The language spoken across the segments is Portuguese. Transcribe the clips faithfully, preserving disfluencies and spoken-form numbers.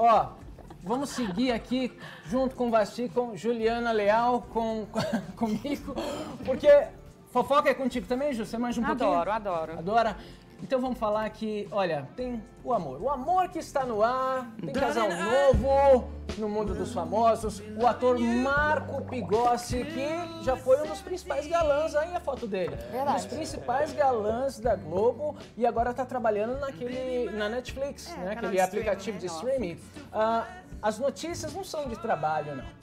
Ó, vamos seguir aqui junto com o Vasti, com Juliana Leal, com, com comigo, porque fofoca é contigo também, Ju? Você manja um pouquinho? Adoro, adoro. Adora? Então vamos falar que, olha, tem o amor. O amor que está no ar, tem casal novo no mundo dos famosos. O ator Marco Pigossi, que já foi um dos principais galãs, aí a foto dele. Verdade. Um dos principais galãs da Globo e agora está trabalhando naquele, na Netflix, É, né? canal Aquele de aplicativo de streaming, streaming. Ah, as notícias não são de trabalho, não.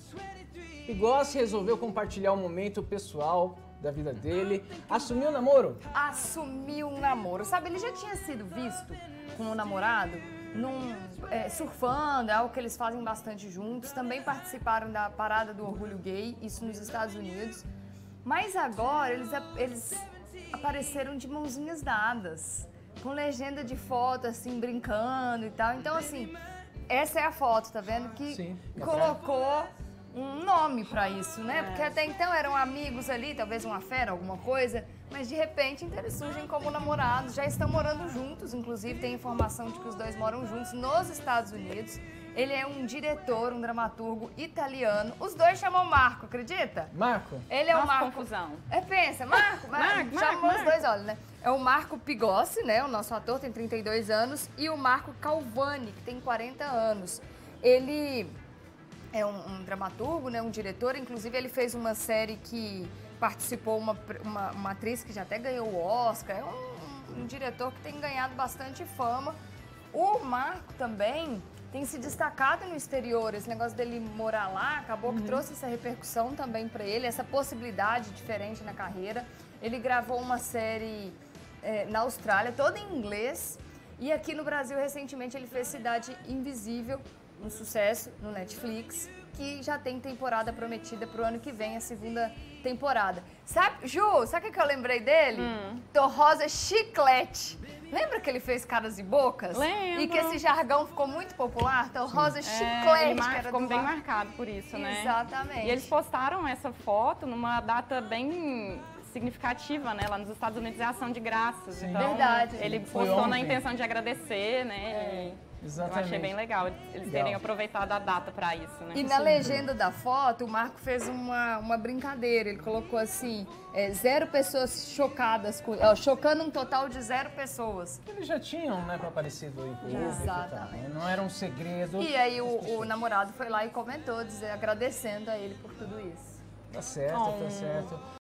Pigossi resolveu compartilhar um momento pessoal da vida dele. Assumiu o namoro? Assumiu um namoro. Sabe, ele já tinha sido visto com um namorado num, é, surfando, é algo que eles fazem bastante juntos. Também participaram da parada do orgulho gay, isso nos Estados Unidos. Mas agora eles, eles apareceram de mãozinhas dadas, com legenda de foto, assim, brincando e tal. Então, assim, essa é a foto, tá vendo? Que Sim. colocou um nome pra isso, né? Porque até então eram amigos ali, talvez uma fera, alguma coisa, mas de repente então, eles surgem como namorados, já estão morando juntos, inclusive tem informação de que os dois moram juntos nos Estados Unidos. Ele é um diretor, um dramaturgo italiano. Os dois chamam Marco, acredita? Marco? Ele é o Nossa, Marco. confusão. É, pensa, Marco, Marco, Marco, chamam Marco, os dois, olha, né? É o Marco Pigossi, né? O nosso ator tem trinta e dois anos, e o Marco Calvani, que tem quarenta anos. Ele é um, um dramaturgo, né, um diretor, inclusive ele fez uma série que participou, uma, uma, uma atriz que já até ganhou o Oscar, é um, um diretor que tem ganhado bastante fama. O Marco também tem se destacado no exterior, esse negócio dele morar lá, acabou que trouxe essa repercussão também para ele, essa possibilidade diferente na carreira. Ele gravou uma série é, na Austrália, toda em inglês, e aqui no Brasil, recentemente, ele fez Cidade Invisível, um sucesso no Netflix, que já tem temporada prometida pro ano que vem, a segunda temporada. Sabe, Ju, sabe o que eu lembrei dele? Hum. Torrosa Chiclete. Lembra que ele fez Caras e Bocas? Lembro. E que esse jargão ficou muito popular? Torrosa É, Chiclete, ele que mar- era ficou do bem Mar- marcado por isso, né? Exatamente. E eles postaram essa foto numa data bem significativa, né? Lá nos Estados Unidos é ação de graças. Sim. Então, Verdade. ele Foi postou na ontem. intenção de agradecer, né? É. E Exatamente. eu achei bem legal eles Legal. terem aproveitado a data para isso, né? E na legenda da foto, o Marco fez uma, uma brincadeira. Ele colocou assim, é, zero pessoas chocadas, com, ó, chocando um total de zero pessoas. Eles já tinham, né, aparecido em público. Exatamente. E tal, né? Não era um segredo. E aí o, o namorado foi lá e comentou, dizer, agradecendo a ele por tudo isso. Tá certo, Oh. tá certo.